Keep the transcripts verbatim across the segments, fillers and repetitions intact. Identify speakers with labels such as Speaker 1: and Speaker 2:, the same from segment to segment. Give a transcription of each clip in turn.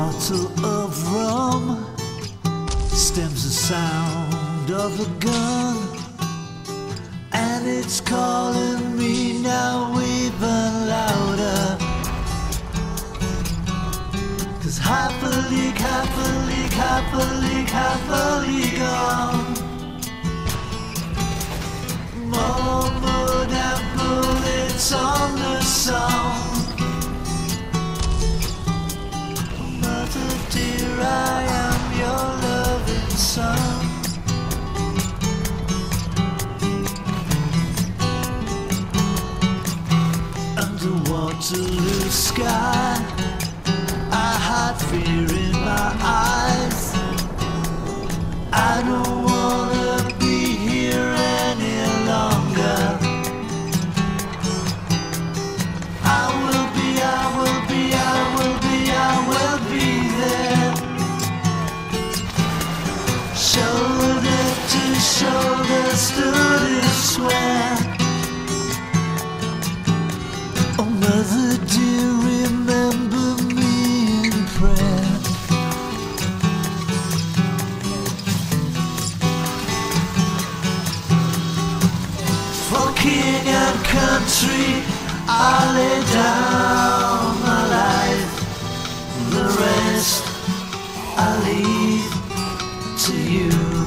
Speaker 1: bottle of rum stems the sound of a gun, and it's calling me now even louder. Cause half a league, half a league, half a league, half a league on. More mud and bullets on the song. Mother dear, I am your loving son. Under Waterloo sky, I had fear in my eyes. I don't wanna be here any longer. I will be, I will be, I will be, I will be there. Shoulder to shoulder stood and swear. Oh mother dear, remember me in prayer. For king and country I lay down my life. The rest I leave to you.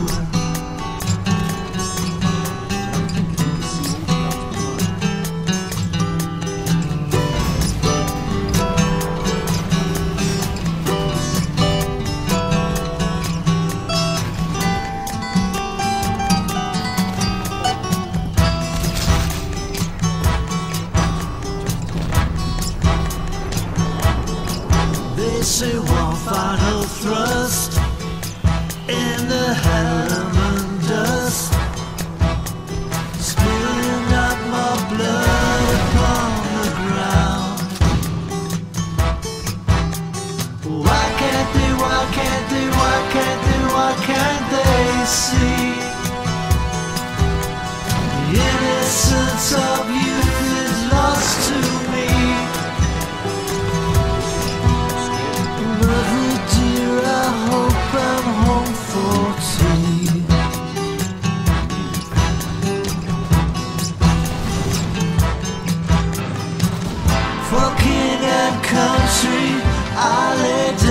Speaker 1: They say one final thrust in the Harriman dust, spilling out my blood upon the ground. Why can't they, why can't they, why can't they, why can't they see? The innocence of youth is lost to me. Mother dear, I hope I'm home for tea. For king and country I lay down